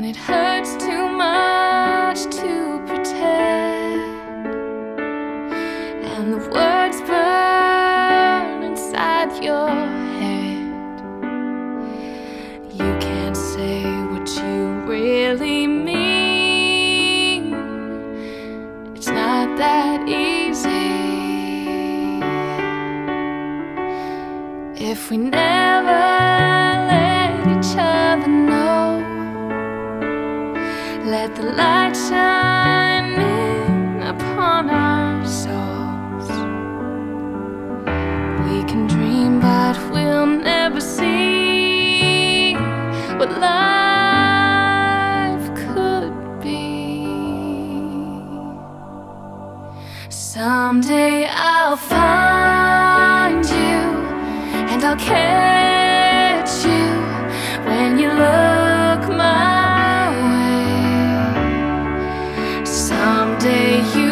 it hurts too much to pretend, and the words burn inside your head. You can't say what you really mean. It's not that easy. If we never let each other know, let the light shine in upon our souls. We can dream, but we'll never see what life could be. Someday I'll find you, and I'll catch you when you look my way. Someday you